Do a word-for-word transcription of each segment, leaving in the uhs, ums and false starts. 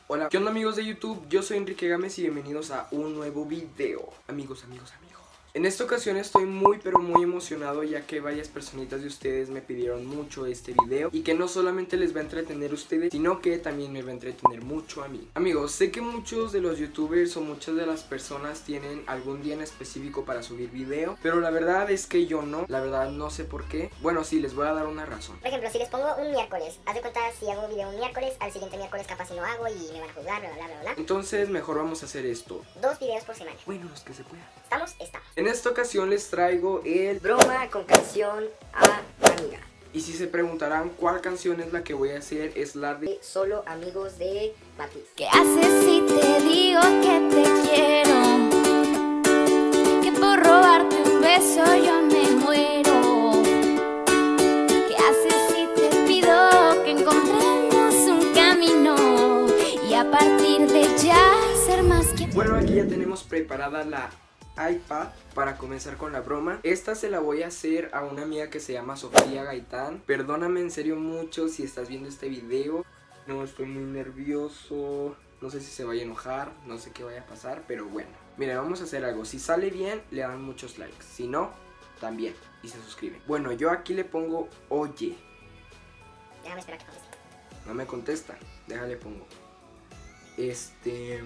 Hola, ¿qué onda amigos de YouTube? Yo soy Enrique Gámez y bienvenidos a un nuevo video. Amigos, amigos, amigos. En esta ocasión estoy muy pero muy emocionado, ya que varias personitas de ustedes me pidieron mucho este video y que no solamente les va a entretener a ustedes, sino que también me va a entretener mucho a mí. Amigos, sé que muchos de los youtubers o muchas de las personas tienen algún día en específico para subir video, pero la verdad es que yo no, la verdad no sé por qué. Bueno, sí, les voy a dar una razón. Por ejemplo, si les pongo un miércoles, haz de cuenta, si hago video un miércoles, al siguiente miércoles capaz si no hago y me van a juzgar, bla bla bla bla. Entonces mejor vamos a hacer esto. Dos videos por semana. Bueno, los que se puedan. ¿Estamos? Estamos. En esta ocasión les traigo el Broma con canción a amiga. Y si se preguntarán cuál canción es la que voy a hacer, es la de Solo amigos de Matiz. ¿Qué haces si te digo que te quiero? Que por robarte un beso yo me muero. ¿Qué haces si te pido que encontremos un camino y a partir de ya ser más que... Bueno, aquí ya tenemos preparada la iPad para comenzar con la broma. Esta se la voy a hacer a una amiga que se llama Sofía Gaitán. Perdóname en serio mucho si estás viendo este video. No, estoy muy nervioso. No sé si se vaya a enojar, no sé qué vaya a pasar, pero bueno. Mira, vamos a hacer algo. Si sale bien, le dan muchos likes. Si no, también. Y se suscriben. Bueno, yo aquí le pongo oye. Déjame esperar que conteste. No me contesta. Déjale pongo. Este...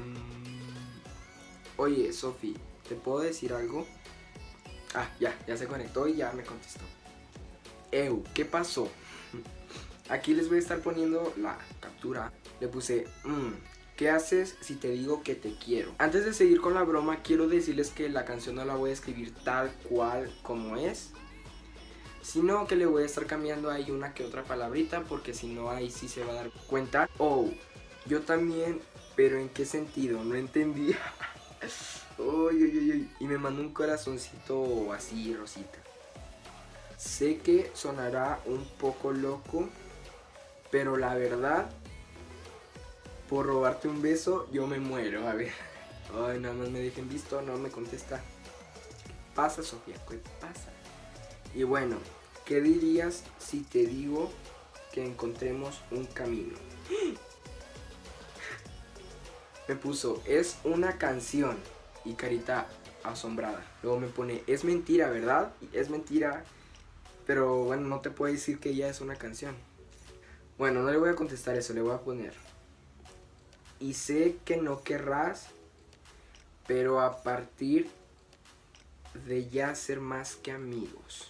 Oye, Sofi, ¿te puedo decir algo? Ah, ya, ya se conectó y ya me contestó. Eu, ¿qué pasó? Aquí les voy a estar poniendo la captura. Le puse, mmm, ¿qué haces si te digo que te quiero? Antes de seguir con la broma, quiero decirles que la canción no la voy a escribir tal cual como es, sino que le voy a estar cambiando ahí una que otra palabrita, porque si no ahí sí se va a dar cuenta. Oh, yo también, pero ¿en qué sentido? No entendí. Uy, uy, uy, uy. Y me mandó un corazoncito así, rosita. Sé que sonará un poco loco, pero la verdad, por robarte un beso, yo me muero. A ver. Ay, nada más me dejen visto, no me contesta. ¿Qué pasa, Sofía? ¿Qué pasa? Y bueno, ¿qué dirías si te digo que encontremos un camino? Me puso, es una canción. Y carita asombrada. Luego me pone, es mentira, ¿verdad? Es mentira. Pero bueno, no te puedo decir que ya es una canción. Bueno, no le voy a contestar eso, le voy a poner. Y sé que no querrás, pero a partir de ya ser más que amigos.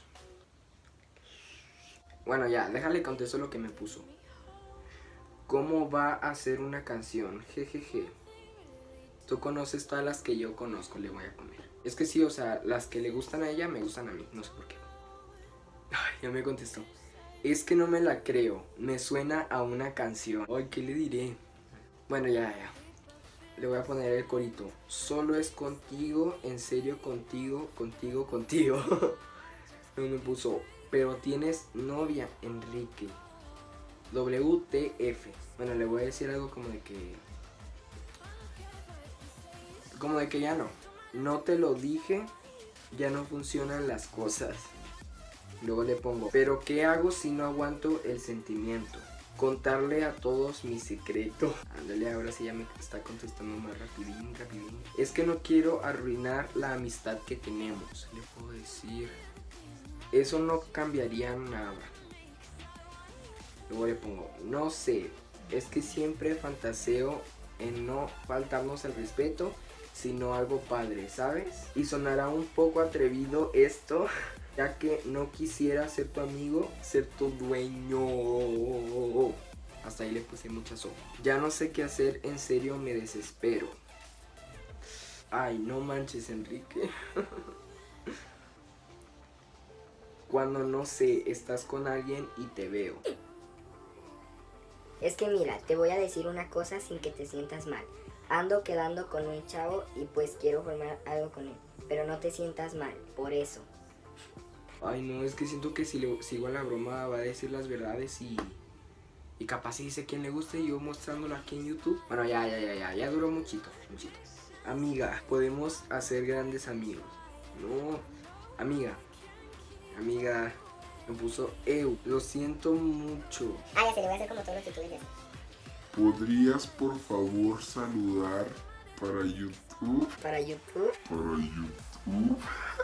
Bueno, ya, déjale contesto lo que me puso. ¿Cómo va a ser una canción? Jejeje. Tú conoces todas las que yo conozco, le voy a poner. Es que sí, o sea, las que le gustan a ella me gustan a mí, no sé por qué. Ay, ya me contestó. Es que no me la creo, me suena a una canción. Ay, ¿qué le diré? Bueno, ya, ya. Le voy a poner el corito. Solo es contigo, en serio contigo, contigo, contigo. Luego me puso, pero tienes novia, Enrique. W T F. Bueno, le voy a decir algo como de que... Como de que ya no. No te lo dije, ya no funcionan las cosas. Luego le pongo, pero ¿qué hago si no aguanto el sentimiento? Contarle a todos mi secreto. Ándale, ahora sí ya me está contestando más rapidín, rapidín. Es que no quiero arruinar la amistad que tenemos. Le puedo decir, eso no cambiaría nada. Luego le pongo, no sé, es que siempre fantaseo en no faltarnos el respeto, sino algo padre, ¿sabes? Y sonará un poco atrevido esto, ya que no quisiera ser tu amigo, ser tu dueño. Hasta ahí le puse mucha sopa. Ya no sé qué hacer, en serio me desespero. Ay, no manches, Enrique. Cuando no sé, estás con alguien y te veo. Es que mira, te voy a decir una cosa sin que te sientas mal. Ando quedando con un chavo y pues quiero formar algo con él. Pero no te sientas mal, por eso. Ay, no, es que siento que si le sigo a la broma va a decir las verdades y... Y capaz si dice quién le gusta y yo mostrándolo aquí en YouTube. Bueno, ya, ya, ya, ya, ya duró muchito, muchito. Amiga, podemos hacer grandes amigos. No, amiga, amiga, me puso, eu, lo siento mucho. Ah, ya se le voy a hacer como todos los youtubers. ¿Podrías por favor saludar para YouTube? Para YouTube. Para YouTube.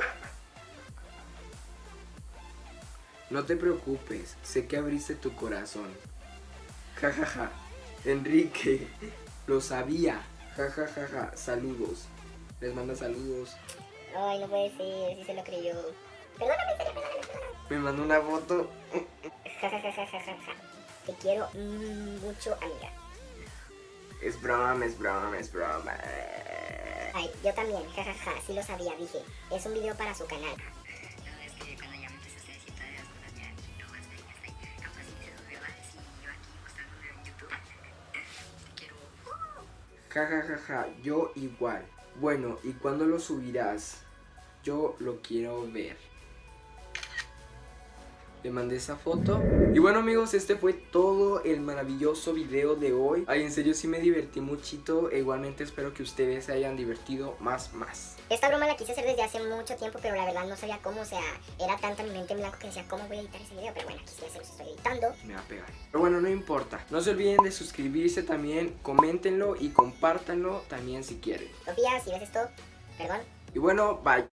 No te preocupes, sé que abriste tu corazón. Ja, ja, ja. Enrique, lo sabía. Ja, ja, ja, ja. Saludos. Les manda saludos. Ay, no puede ser, si se lo creyó. Perdóname, perdóname, perdóname. Me mandó una foto. Ja, ja, ja, ja, ja, ja, ja. Te quiero mm, mucho, amiga. Es broma, es broma, es broma. Ay, yo también, ja, ja, ja, sí lo sabía, dije. Es un video para su canal. Ja, ja, ja, ja, yo igual. Bueno, ¿y cuándo lo subirás? Yo lo quiero ver. Le mandé esa foto. Y bueno, amigos, este fue todo el maravilloso video de hoy. Ay, en serio sí me divertí muchito. E igualmente espero que ustedes se hayan divertido más, más. Esta broma la quise hacer desde hace mucho tiempo, pero la verdad no sabía cómo, o sea, era tanta mi mente en blanco que decía, ¿cómo voy a editar ese video? Pero bueno, aquí sí ya se los estoy editando. Me va a pegar. Pero bueno, no importa. No se olviden de suscribirse también, coméntenlo y compártanlo también si quieren. Sofía, si ves esto, perdón. Y bueno, bye.